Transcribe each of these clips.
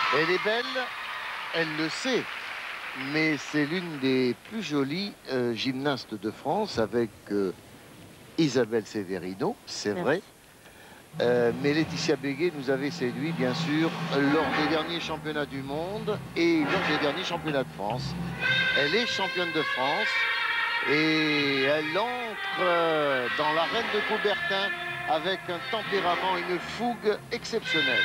Elle est belle, elle le sait, mais c'est l'une des plus jolies gymnastes de France avec Isabelle Severino, c'est vrai. Mais Laetitia Béguet nous avait séduit, bien sûr, lors des derniers championnats du monde et lors des derniers championnats de France. Elle est championne de France et elle entre dans l'arène de Coubertin avec un tempérament, une fougue exceptionnelle.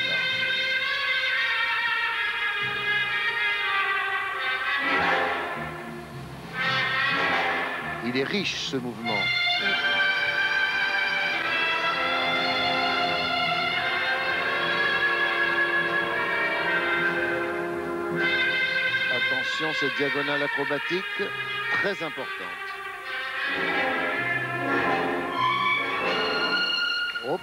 Il est riche, ce mouvement. Attention, cette diagonale acrobatique, très importante. Hop.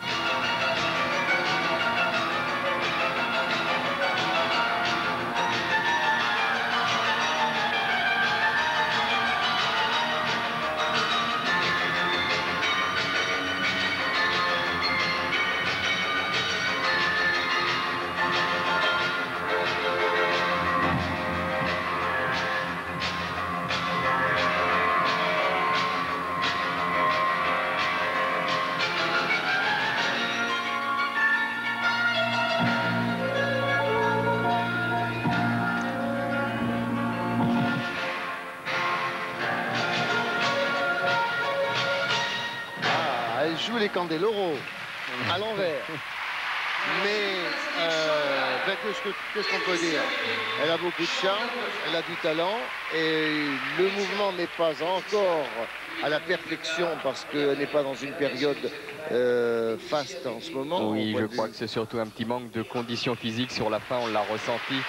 Elle joue les candelabres à l'envers. Mais qu'est-ce qu'on peut dire? Elle a beaucoup de charme, elle a du talent et le mouvement n'est pas encore à la perfection parce qu'elle n'est pas dans une période faste en ce moment. Oui, je crois que c'est surtout un petit manque de conditions physiques sur la fin, on l'a ressenti.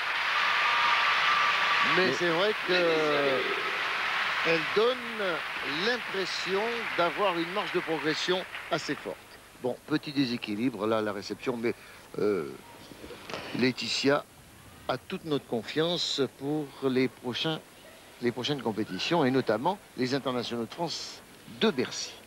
Mais c'est vrai que elle donne l'impression d'avoir une marge de progression assez forte. Bon, petit déséquilibre, là, la réception, mais Laetitia a toute notre confiance pour les prochaines compétitions, et notamment les internationaux de France de Bercy.